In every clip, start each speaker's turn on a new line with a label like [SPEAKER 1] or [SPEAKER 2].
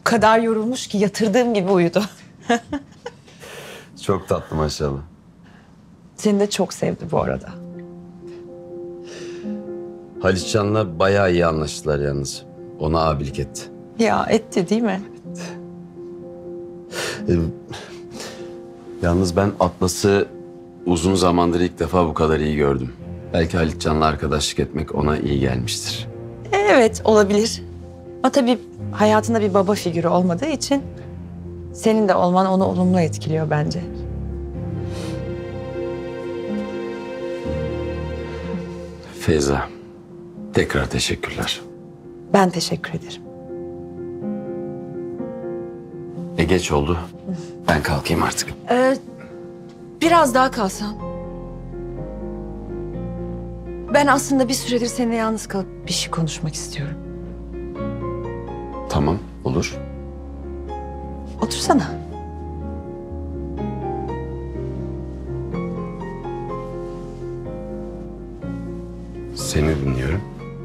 [SPEAKER 1] kadar yorulmuş ki yatırdığım gibi uyudu.
[SPEAKER 2] Çok tatlı maşallah.
[SPEAKER 1] Seni de çok sevdi bu arada.
[SPEAKER 2] Halitcan'la bayağı iyi anlaştılar yalnız. Ona abilik etti.
[SPEAKER 1] Ya etti değil mi?
[SPEAKER 2] Yalnız ben Atlas'ı uzun zamandır ilk defa bu kadar iyi gördüm. Belki Halitcan'la arkadaşlık etmek ona iyi gelmiştir.
[SPEAKER 1] Evet, olabilir. Ama tabii hayatında bir baba figürü olmadığı için senin de olman onu olumlu etkiliyor bence.
[SPEAKER 2] Feyza, tekrar teşekkürler.
[SPEAKER 1] Ben teşekkür ederim.
[SPEAKER 2] Geç oldu. Ben kalkayım artık.
[SPEAKER 1] Biraz daha kalsam. Ben aslında bir süredir seninle yalnız kalıp bir şey konuşmak istiyorum.
[SPEAKER 2] Tamam, olur.
[SPEAKER 1] Otursana.
[SPEAKER 2] Seni dinliyorum.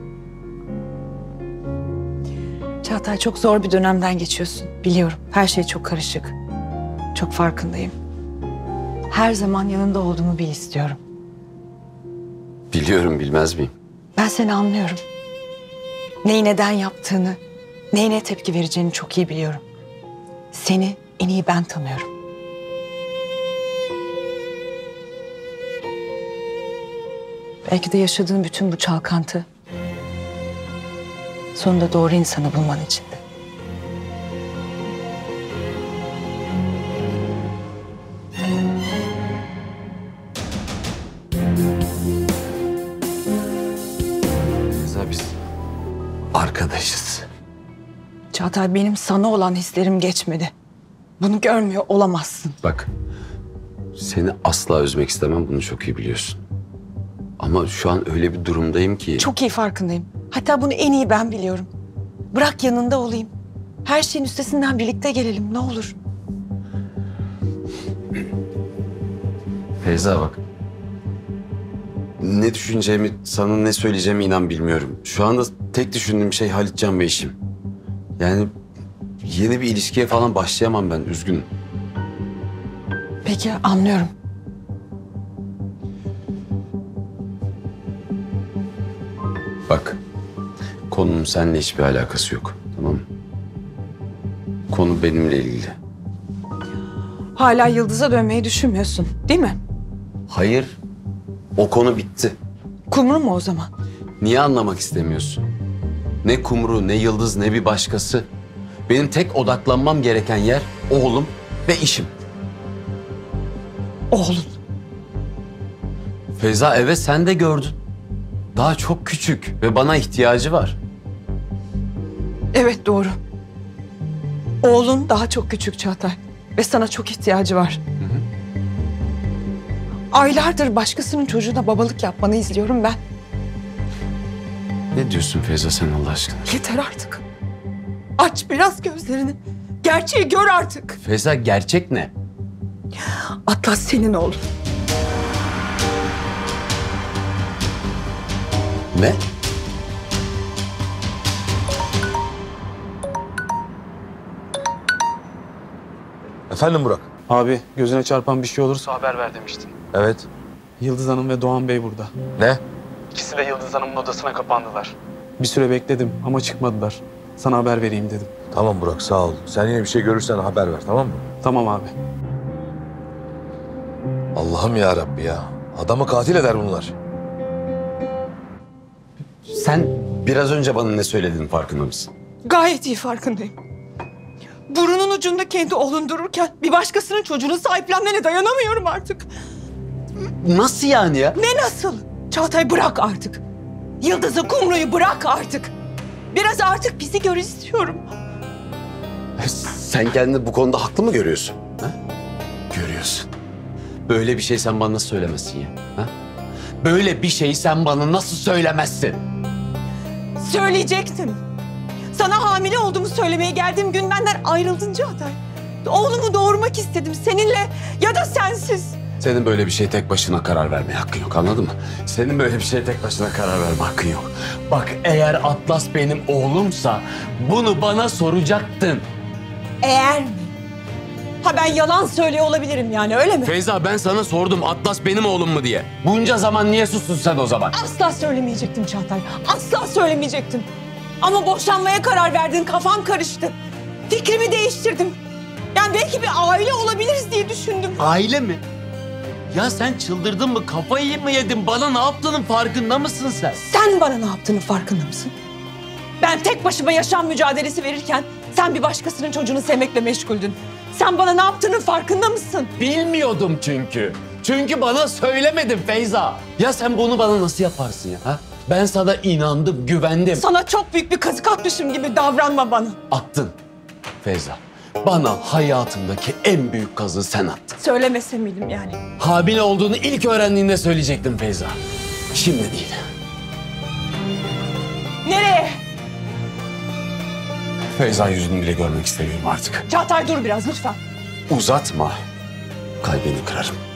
[SPEAKER 1] Çağatay, çok zor bir dönemden geçiyorsun. Biliyorum. Her şey çok karışık. Çok farkındayım. Her zaman yanında olduğumu bil istiyorum.
[SPEAKER 2] Biliyorum, bilmez miyim?
[SPEAKER 1] Ben seni anlıyorum. Neyi neden yaptığını, neyine tepki vereceğini çok iyi biliyorum. Seni en iyi ben tanıyorum. Belki de yaşadığın bütün bu çalkantı sonunda doğru insanı bulman içindi.
[SPEAKER 2] Feyza, biz arkadaşız.
[SPEAKER 1] Çağatay, benim sana olan hislerim geçmedi. Bunu görmüyor olamazsın.
[SPEAKER 2] Bak, seni asla üzmek istemem, bunu çok iyi biliyorsun. Ama şu an öyle bir durumdayım ki...
[SPEAKER 1] Çok iyi farkındayım. Hatta bunu en iyi ben biliyorum. Bırak yanında olayım. Her şeyin üstesinden birlikte gelelim ne olur.
[SPEAKER 2] Feyza bak. Ne düşüneceğimi, sana ne söyleyeceğimi inan bilmiyorum. Şu anda tek düşündüğüm şey Halitcan ve işim. Yani yeni bir ilişkiye falan başlayamam ben, üzgünüm.
[SPEAKER 1] Peki, anlıyorum.
[SPEAKER 2] Bak, konunun seninle hiçbir alakası yok, tamam mı? Konu benimle ilgili.
[SPEAKER 1] Hala Yıldız'a dönmeyi düşünmüyorsun, değil mi?
[SPEAKER 2] Hayır, o konu bitti.
[SPEAKER 1] Kumru mu o zaman?
[SPEAKER 2] Niye anlamak istemiyorsun? Ne Kumru, ne Yıldız, ne bir başkası. Benim tek odaklanmam gereken yer oğlum ve işim.
[SPEAKER 1] Oğlun.
[SPEAKER 2] Feyza, evet sen de gördün. Daha çok küçük ve bana ihtiyacı var.
[SPEAKER 1] Evet, doğru. Oğlun daha çok küçük Çağatay. Ve sana çok ihtiyacı var. Aylardır başkasının çocuğuna babalık yapmanı izliyorum ben.
[SPEAKER 2] Ne diyorsun Feyza sen Allah aşkına?
[SPEAKER 1] Yeter artık. Aç biraz gözlerini. Gerçeği gör artık.
[SPEAKER 2] Feyza, gerçek ne?
[SPEAKER 1] Atlas senin oğlun.
[SPEAKER 2] Ne?
[SPEAKER 3] Efendim Burak?
[SPEAKER 4] Abi gözüne çarpan bir şey olursa haber ver demiştin.
[SPEAKER 3] Evet.
[SPEAKER 4] Yıldız Hanım ve Doğan Bey burada.
[SPEAKER 3] Ne?
[SPEAKER 4] İkisi de Yıldız Hanım'ın odasına kapandılar. Bir süre bekledim ama çıkmadılar. Sana haber vereyim dedim.
[SPEAKER 3] Tamam Burak, sağ ol. Sen yine bir şey görürsen haber ver, tamam mı?
[SPEAKER 4] Tamam abi.
[SPEAKER 3] Allah'ım ya Rabbi ya. Adamı katil eder bunlar.
[SPEAKER 2] Sen biraz önce bana ne söylediğinin farkında mısın?
[SPEAKER 1] Gayet iyi farkındayım. Burnunun ucunda kendi oğlun dururken bir başkasının çocuğunu sahiplenmene dayanamıyorum artık.
[SPEAKER 2] Nasıl yani ya?
[SPEAKER 1] Ne nasıl? Çağatay, bırak artık. Yıldız'ı, Kumru'yu bırak artık. Biraz artık bizi gör istiyorum.
[SPEAKER 2] Sen kendini bu konuda haklı mı görüyorsun? Ha? Görüyorsun. Böyle bir şey sen bana nasıl söylemezsin ya? Ha? Böyle bir şeyi sen bana nasıl söylemezsin?
[SPEAKER 1] Söyleyecektim. Sana hamile olduğumu söylemeye geldiğim gün benden ayrıldın Çağatay. Oğlumu doğurmak istedim seninle ya da sensiz.
[SPEAKER 2] Senin böyle bir şeye tek başına karar vermeye hakkın yok, anladın mı? Senin böyle bir şeye tek başına karar verme hakkın yok. Bak, eğer Atlas benim oğlumsa bunu bana soracaktın.
[SPEAKER 1] Eğer mi? Ha ben yalan söylüyor olabilirim yani öyle mi?
[SPEAKER 2] Feyza ben sana sordum Atlas benim oğlum mu diye. Bunca zaman niye sustun sen o zaman?
[SPEAKER 1] Asla söylemeyecektim Çağatay. Asla söylemeyecektim. Ama boşanmaya karar verdin, kafam karıştı. Fikrimi değiştirdim. Yani belki bir aile olabiliriz diye düşündüm.
[SPEAKER 2] Aile mi? Ya sen çıldırdın mı? Kafayı mı yedin? Bana ne yaptığının farkında mısın sen?
[SPEAKER 1] Sen bana ne yaptığını farkında mısın? Ben tek başıma yaşam mücadelesi verirken sen bir başkasının çocuğunu sevmekle meşguldün. Sen bana ne yaptığının farkında mısın?
[SPEAKER 2] Bilmiyordum çünkü. Çünkü bana söylemedin Feyza. Ya sen bunu bana nasıl yaparsın ya? Ha? Ben sana inandım, güvendim.
[SPEAKER 1] Sana çok büyük bir kazık atmışım gibi davranma bana.
[SPEAKER 2] Attın Feyza. Bana hayatımdaki en büyük kazığı sen attın.
[SPEAKER 1] Söylemese miydim yani?
[SPEAKER 2] Hamile olduğunu ilk öğrendiğinde söyleyecektim Feyza. Şimdi değil.
[SPEAKER 1] Nereye?
[SPEAKER 2] Feyza yüzünü bile görmek istemiyorum artık.
[SPEAKER 1] Çağatay dur biraz lütfen.
[SPEAKER 2] Uzatma. Kalbini kırarım.